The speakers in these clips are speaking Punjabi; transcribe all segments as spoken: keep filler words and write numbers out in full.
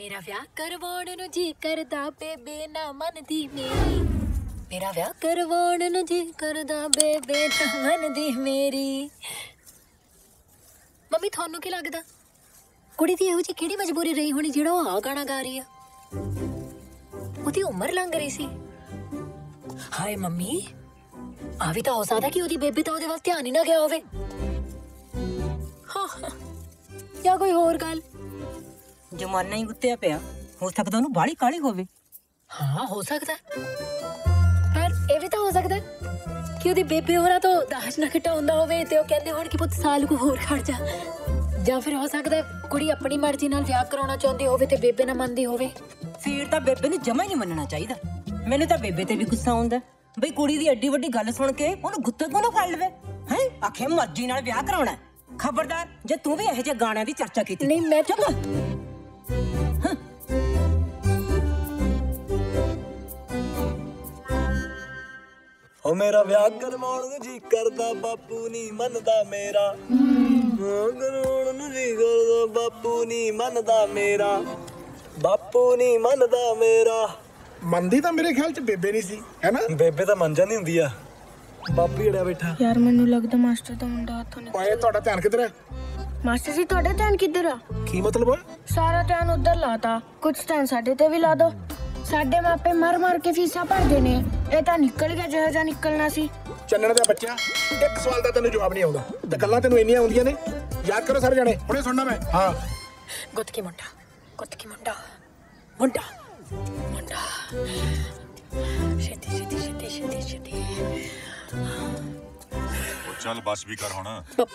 मेरा विआह करवाउण नूं जी करदा बेबे ना मनदी मेरी मेरा विआह करवाउण नूं जी करदा बेबे ना मनदी मेरी। ਮੰਮੀ ਤੁਹਾਨੂੰ ਕੀ ਲੱਗਦਾ ਕੁੜੀ ਦੀ ਇਹੋ ਜਿਹੀ ਕਿਹੜੀ ਮਜਬੂਰੀ ਰਹੀ ਹੋਣੀ ਜਿਹੜਾ ਉਹ ਆ ਗਾਣਾ ਗਾ ਰਹੀ ਆ? ਉਹਦੀ ਉਮਰ ਲੰਘ ਰਹੀ ਸੀ। ਹਾਏ ਮੰਮੀ ਆ ਵੀ ਤਾਂ ਹੋ ਸਕਦਾ ਕਿ ਉਹਦੀ ਬੇਬੇ ਤਾਂ ਉਹਦੇ ਵੱਲ ਧਿਆਨ ਹੀ ਨਾ ਗਿਆ ਹੋਵੇ। ਹਾਂ ਜਾਂ ਕੋਈ ਹੋਰ ਗੱਲ। ਜਮਾਨਾ ਹੀ ਗੁੱਤਿਆ ਪਿਆ, ਹੋ ਸਕਦਾ ਉਹਨੂੰ ਬਾਹਲੀ ਕਾਹਲੀ ਹੋਵੇ। ਹਾਂ ਹੋ ਸਕਦਾ, ਪਰ ਇਹ ਵੀ ਤਾਂ ਹੋ ਸਕਦਾ ਕਿ ਉਹਦੀ ਬੇਬੇ ਹੋਰਾਂ ਤੋਂ ਦਾਜ ਨਾ ਘਟਾਉਂਦਾ ਹੋਵੇ ਤੇ ਉਹ ਕਹਿੰਦੇ ਹੋਣ ਕਿ ਪੁੱਤ ਸਾਲ ਕੁ ਹੋਰ ਖੜ ਜਾ। ਜਾਂ ਫਿਰ ਹੋ ਸਕਦਾ ਕੁੜੀ ਆਪਣੀ ਮਰਜ਼ੀ ਨਾਲ ਵਿਆਹ ਕਰਾਉਣਾ ਚਾਹੁੰਦੀ ਹੋਵੇ ਤੇ ਬੇਬੇ ਨਾ ਮੰਨਦੀ ਹੋਵੇ। ਫਿਰ ਤਾਂ ਬੇਬੇ ਨੂੰ ਜਮਾ ਹੀ ਨਹੀਂ ਮੰਨਣਾ ਚਾਹੀਦਾ। ਮੈਨੂੰ ਤਾਂ ਬੇਬੇ ਤੇ ਵੀ ਗੁੱਸਾ ਆਉਂਦਾ ਬਈ ਕੁੜੀ ਦੀ ਐਡੀ ਵੱਡੀ ਗੱਲ ਸੁਣ ਕੇ ਉਹਨੂੰ ਗੁੱਤੇ ਕੋਲੋਂ ਫੜ ਲਵੇ। ਹੈ ਆਖੇ ਮਰਜ਼ੀ ਨਾਲ ਵਿਆਹ ਕਰਾਉਣਾ। ਖਬਰਦਾਰ ਜੇ ਤੂੰ ਵੀ ਇਹੋ ਜਿਹੇ ਗਾਣਿਆਂ ਦੀ ਚਰਚਾ ਕੀਤੀ। ਨਹੀਂ ਮੈਂ ਚੁੱਪ। ਓ ਮੇਰਾ ਵਿਆਹ ਕਰਵਾਉਣ ਨੂੰ ਜੀ ਕਰਦਾ ਬਾਪੂ ਨਹੀਂ ਮੰਨਦਾ ਮੇਰਾ। ਹਾਂ ਕਰਵਾਉਣ ਨੂੰ ਜੀ ਕਰਦਾ ਬਾਪੂ ਨਹੀਂ ਮੰਨਦਾ ਮੇਰਾ। ਬਾਪੂ ਨਹੀਂ ਮੰਨਦਾ ਮੇਰਾ। ਮੰਨਦੀ ਤਾਂ ਮੇਰੇ ਖਿਆਲ ਚ ਬੇਬੇ ਨਹੀਂ ਸੀ, ਹੈਨਾ? ਬੇਬੇ ਤਾਂ ਮੰਨ ਜਾਂਦੀ ਹੁੰਦੀ ਆ, ਬਾਪੂ ਜੜਿਆ ਬੈਠਾ। ਯਾਰ ਮੈਨੂੰ ਲੱਗਦਾ ਮਾਸਟਰ ਦਾ ਮੁੰਡਾ ਹੱਥੋਂ ਨਿਕਲ। ਓਏ ਤੁਹਾਡਾ ਧਿਆਨ ਕਿੱਧਰ ਹੈ? ਮਾਸਟਰ ਜੀ ਤੁਹਾਡਾ ਧਿਆਨ ਕਿੱਧਰ ਆ? ਕੀ ਮਤਲਬ? ਸਾਰਾ ਧਿਆਨ ਉਧਰ ਲਾਤਾ, ਕੁਝ ਧਿਆਨ ਸਾਡੇ ਤੇ ਵੀ ਲਾ ਦੋ। ਸਾਡੇ ਮਾਪੇ ਮਰ ਮਰ ਕੇ ਫੀਸਾਂ ਭਰਦੇ ਨੇ, ਇਹ ਤਾਂ ਨਿਕਲ ਗਿਆ ਜਿਹੋ ਜਿਹਾ ਨਿਕਲਣਾ ਸੀ। ਚੰਨਣ ਦਾ ਬੱਚਾ, ਇੱਕ ਸਵਾਲ ਦਾ ਤੈਨੂੰ ਜਵਾਬ ਨਹੀਂ ਆਉਂਦਾ ਤੇ ਗੱਲਾਂ ਤੈਨੂੰ ਇੰਨੀਆਂ ਆਉਂਦੀਆਂ ਨੇ। ਯਾਦ ਕਰੋ ਸਾਰੇ ਜਣੇ, ਹੁਣੇ ਸੁਣਨਾ ਮੈਂ। ਹਾਂ ਗੁੱਤ ਕੀ ਮੁੰਡਾ, ਗੁੱਤ ਕੀ ਮੁੰਡਾ, ਮੁੰਡਾ ਮੁੰਡਾ ਛੇਤੀ ਛੇਤੀ ਛੇਤੀ ਛੇਤੀ ਛੇਤੀ। ਉਹ ਚੱਲ ਬਸ ਵੀ ਕਰ ਹੁਣ।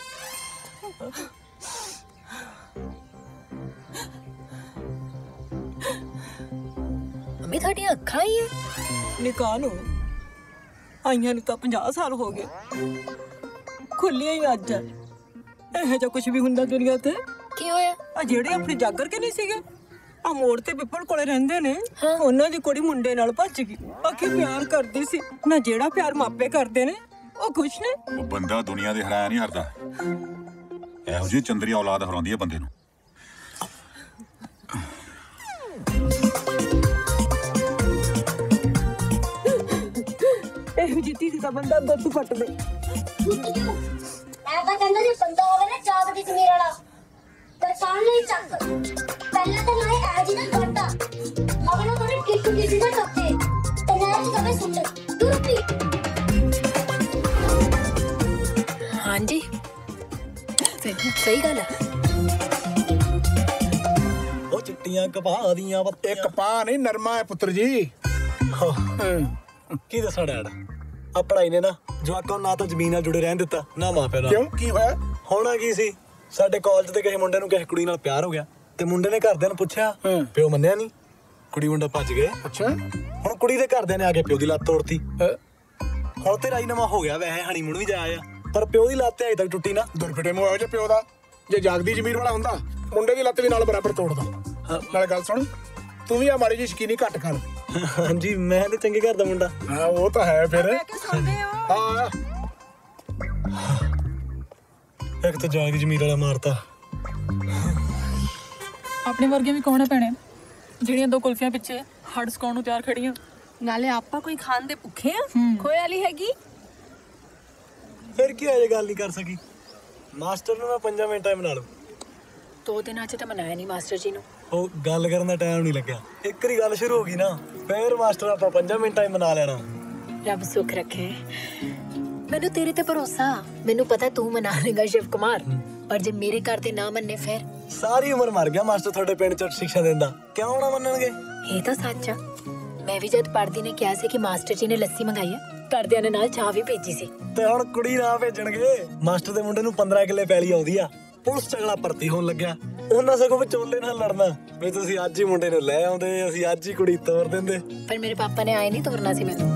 ਮੰਮੀ ਤੁਹਾਡੀਆਂ ਅੱਖਾਂ ਹੀ ਆ? ਨਿਕਾਹ ਨੂੰ ਆਈਆਂ ਨੂੰ ਤਾਂ ਪੰਜਾਹ ਸਾਲ ਹੋ ਗਏ, ਖੁੱਲੀਆਂ ਹੀ ਅੱਜ। ਇਹੋ ਜਿਹਾ ਕੁਝ ਵੀ ਹੁੰਦਾ ਦੁਨੀਆ ਤੇ। ਕੀ ਹੋਇਆ? ਆ ਜਿਹੜੇ ਆਪਣੇ ਜਾਗਰ ਕੇ ਨਹੀਂ ਸੀਗੇ, ਆ ਮੋੜ ਤੇ ਪਿੱਪਲ ਕੋਲੇ ਰਹਿੰਦੇ ਨੇ, ਉਹਨਾਂ ਦੀ ਕੁੜੀ ਮੁੰਡੇ ਨਾਲ ਭੱਜ ਗਈ। ਆਖੇ ਪਿਆਰ ਕਰਦੀ ਸੀ ਨਾ। ਜਿਹੜਾ ਪਿਆਰ ਮਾਪੇ ਕਰਦੇ ਨੇ ਉਹ ਖੁਸ਼ ਨੇ। ਉਹ ਬੰਦਾ ਦੁਨੀਆ ਦੇ ਹਰਾਇਆ ਨਹੀਂ ਹਰਦਾ। ਇਹੋ ਜਿਹੀ ਚੰਦਰੀ ਔਲਾਦ ਹਰਾਉਂਦੀ ਹੈ ਬੰਦੇ ਨੂੰ। ਇਹੋ ਜਿਹੀ ਧੀ ਦਾ ਬੰਦਾ ਦੁੱਧ ਫੱਟ ਦੇ। ਐ ਤਾਂ ਕਹਿੰਦਾ ਜੇ ਬੰਦਾ ਹੋਵੇ ਨਾ ਚਾਪ ਦੀ ਜ਼ਮੀਰ ਵਾਲਾ ਦਰਸਾਨ ਨਹੀਂ ਚੱਕ। ਪਹਿਲਾਂ ਤਾਂ ਨਾ ਇਹ ਜੀ ਨਾ ਘਟਾ ਮਗਰੋਂ ਥੋੜੀ ਕਿੱਕ ਕਿਸੇ ਦਾ ਟੱਪੇ ਤੇ ਨਾ ਜੀ ਕਵੇ ਸੁੱਟ ਦੂਰ ਪੀ। ਹਾਂਜੀ ਸਹੀ ਗੱਲ ਹੈ। ਉਹ ਚਿੱਟੀਆਂ ਕਪਾਹ ਦੀਆਂ ਇਹ ਕਪਾਹ ਨਹੀਂ, ਨਰਮਾ ਹੈ ਪੁੱਤਰ ਜੀ। ਕੀ ਦੱਸਾਂ ਡੈਡ, ਆ ਪੜਾਈ ਨੇ ਨਾ ਜਵਾਕਾਂ ਨੂੰ ਨਾ ਤਾਂ ਜ਼ਮੀਨ ਨਾਲ ਜੁੜੇ ਰਹਿਣ ਦਿੱਤਾ ਨਾ ਮਾਪਿਆਂ ਨਾਲ। ਕਿਉਂ, ਕੀ ਹੋਇਆ? ਹੋਣਾ ਕੀ ਸੀ, ਸਾਡੇ ਕਾਲਜ ਦੇ ਕਿਸੇ ਮੁੰਡੇ ਨੂੰ ਕਿਸੇ ਕੁੜੀ ਨਾਲ ਪਿਆਰ ਹੋ ਗਿਆ ਤੇ ਮੁੰਡੇ ਨੇ ਘਰਦਿਆਂ ਨੂੰ ਪੁੱਛਿਆ, ਪਿਓ ਮੰਨਿਆ ਨਹੀਂ, ਕੁੜੀ ਮੁੰਡਾ ਭੱਜ ਗਏ। ਅੱਛਾ, ਹੁਣ ਕੁੜੀ ਦੇ ਘਰਦਿਆਂ ਨੇ ਆ ਕੇ ਪਿਓ ਦੀ ਲੱਤ ਤੋੜਤੀ। ਹੁਣ ਤੇ ਰਾਜੀਨਾਮਾ ਹੋ ਗਿਆ, ਵੈਸੇ ਹਨੀਮੂਨ ਵੀ ਜਾਇਆ ਆ, ਪਰ ਪਿਓ ਦੀ ਲੱਤ ਅਜੇ ਤੱਕ ਟੁੱਟੀ ਨਾ। ਦੁਰਫਿਟੇ ਮੂੰਹ ਇਹੋ ਜਿਹੇ ਪਿਓ ਦਾ। ਜੇ ਜਾਗਦੀ ਜ਼ਮੀਰ ਵਾਲਾ ਹੁੰਦਾ ਮੁੰਡੇ ਦੀ ਲੱਤ ਵੀ ਨਾਲ ਬਰਾਬਰ ਤੋੜਦਾ। ਨਾਲ ਗੱਲ ਸੁਣ, ਤੂੰ ਵੀ ਆ ਮਾੜੀ ਜਿਹੀ ਸ਼ਕੀਨੀ ਘੱਟ ਕਰ। ਹਾਂਜੀ ਮੈਂ ਤੇ ਚੰਗੇ ਘਰ ਦਾ ਮੁੰਡਾ। ਹਾਂ ਉਹ ਤਾਂ ਹੈ ਫਿਰ। ਹਾਂ ਇੱਕ ਤਾਂ ਜਾਗ ਜ਼ਮੀਰ ਵਾਲਾ ਮਾਰਤਾ। ਆਪਣੇ ਵਰਗੇ ਵੀ ਕੌਣ ਹੈ ਭੈਣੇ ਜਿਹੜੀਆਂ ਦੋ ਕੁਲਫੀਆਂ ਪਿੱਛੇ ਹੱਡ ਸਕਾਉਣ ਨੂੰ ਤਿਆਰ ਖੜੀਆਂ। ਨਾਲੇ ਆਪਾਂ ਕੋਈ ਖਾਣ ਦੇ ਭੁੱਖੇ ਆ? ਖੋਏ ਵਾਲੀ ਹੈਗੀ। ਫਿਰ ਕੀ ਹੋਇਆ ਜੇ ਗੱਲ ਨਹੀਂ ਕਰ ਸਕੀ? ਮਾਸਟਰ ਨੂੰ ਮੈਂ ਪੰਜਾਂ ਮਿੰਟਾਂ ਹੀ ਬਣਾ ਲੂ। ਦੋ ਦਿਨਾਂ ਚ ਤਾਂ ਮਨਾਇਆ ਨਹੀਂ ਮਾਸਟਰ ਜੀ ਨੂੰ। ਉਹ ਗੱਲ ਕਰਨ ਦਾ ਟਾਈਮ ਨਹੀਂ ਲੱਗਿਆ। ਇੱਕ ਵਾਰੀ ਗੱਲ ਸ਼ੁਰੂ ਹੋ ਗਈ ਨਾ ਫਿਰ ਮਾਸਟਰ ਆਪਾਂ ਪੰਜਾਂ ਮਿੰਟਾਂ ਹੀ ਮਨਾ ਲੈਣਾ। ਰੱਬ ਸੁੱਖ ਰੱਖੇ। ਮੈਨੂੰ ਤੇਰੇ ਤੇ ਭਰੋਸਾ। ਮੈਨੂੰ ਪਤਾ ਤੂੰ ਮਨਾ ਲੇਗਾ ਸ਼ਿਵ ਕੁਮਾਰ, ਪਰ ਜੇ ਮੇਰੇ ਘਰ ਦੇ ਨਾ ਮੰਨੇ ਫਿਰ? ਸਾਰੀ ਉਮਰ ਮਰ ਗਿਆ ਮਾਸਟਰ ਤੁਹਾਡੇ ਪਿੰਡ ਚ ਸਿੱਖਿਆ ਦਿੰਦਾ, ਕਿਉਂ ਨਾ ਮੰਨਣਗੇ? ਇਹ ਤਾਂ ਸੱਚ ਆ। ਮੈਂ ਵੀ ਜਦ ਪੜ੍ਹਦੀ ਨੇ ਕਿਹਾ ਸੀ ਕਿ ਮਾਸਟਰ ਜੀ ਨੇ ਲੱਸੀ ਮੰਗਾਈ ਆ, ਘਰਦਿਆਂ ਨੇ ਨਾਲ ਚਾਹ ਵੀ ਭੇਜੀ ਸੀ। ਤੇ ਹੁਣ ਕੁੜੀ ਨਾ ਭੇਜਣਗੇ। ਮਾਸਟਰ ਦੇ ਮੁੰਡੇ ਨੂੰ ਪੰਦਰਾਂ ਕਿੱਲੇ ਪੈਲੀ ਆਉਂਦੀ ਆ, ਪੁਲਿਸ ਚਗਲਾ ਭਰਤੀ ਹੋਣ ਲੱਗਿਆ। ਉਹਨਾਂ ਸਗੋਂ ਵਿਚੋਲੇ ਨਾਲ ਲੜਨਾ ਵੀ ਤੁਸੀਂ ਅੱਜ ਹੀ ਮੁੰਡੇ ਨੂੰ ਲੈ ਆਉਂਦੇ, ਅਸੀਂ ਅੱਜ ਹੀ ਕੁੜੀ ਤੋਰ ਦਿੰਦੇ। ਪਰ ਮੇਰੇ ਪਾਪਾ ਨੇ ਆਏ ਨਹੀਂ ਤੋਰਨਾ ਸੀ ਮੈਨੂੰ।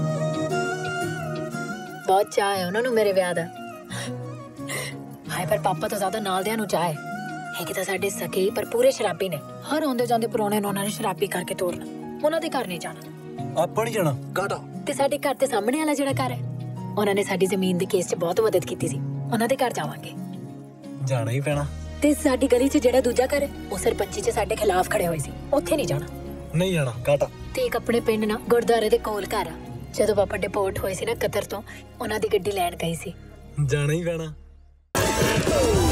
ਬਹੁਤ ਚਾਅ ਹੈ ਉਹਨਾਂ ਨੂੰ ਮੇਰੇ ਵਿਆਹ ਦਾ। ਹਾਏ ਪਰ ਪਾਪਾ ਤੋਂ ਜ਼ਿਆਦਾ ਨਾਲ ਦਿਆਂ ਨੂੰ ਚਾਅ ਹੈ। ਹੈਗੇ ਤਾਂ ਸਾਡੇ ਸਕੇ ਪਰ ਪੂਰੇ ਸ਼ਰਾਬੀ ਨੇ। ਹਰ ਆਉਂਦੇ ਜਾਂਦੇ ਪਰੋਣੇ ਨੂੰ ਉਹਨਾਂ ਨੇ ਸ਼ਰਾਬੀ ਕਰਕੇ ਤੋਰਨਾ। ਉਹਨਾਂ ਦੇ ਘਰ ਨਹੀਂ ਜਾਣਾ। ਆਪਾਂ ਨਹੀਂ ਜਾਣਾ ਕਾਟਾ। ਤੇ ਸਾਡੇ ਘਰ ਦੇ ਸਾਹਮਣੇ ਵਾਲਾ ਜਿਹੜਾ ਘਰ ਹੈ, ਉਹਨਾਂ ਨੇ ਸਾਡੀ ਜ਼ਮੀਨ ਦੇ ਕੇਸ 'ਚ ਬਹੁਤ ਮਦਦ ਕੀਤੀ ਸੀ। ਉਹਨਾਂ ਦੇ ਘਰ ਜਾਵਾਂਗੇ। ਜਾਣਾ ਹੀ ਪੈਣਾ। ਤੇ ਸਾਡੀ ਗਲੀ 'ਚ ਜਿਹੜਾ ਦੂਜਾ ਘਰ ਹੈ, ਉਹ ਸਰਪੰਚੀ 'ਚ ਸਾਡੇ ਖਿਲਾਫ ਖੜੇ ਹੋਏ ਸੀ। ਉੱਥੇ ਨਹੀਂ ਜਾਣਾ। ਨਹੀਂ ਜਾਣਾ ਕਾਟਾ। ਤੇ ਇੱਕ ਆਪਣੇ ਪਿੰਡ ਨਾ ਗੁਰਦੁਆਰੇ ਦੇ ਕੋਲ ਘਰ ਆ। ਜਦੋਂ ਪਾਪਾ ਡਿਪੋਰਟ ਹੋਏ ਸੀ ਨਾ ਕਤਰ ਤੋਂ, ਉਹਨਾਂ ਦੀ ਗੱਡੀ ਲੈਣ ਗਈ ਸੀ। ਜਾਣਾ ਹੀ ਪੈਣਾ।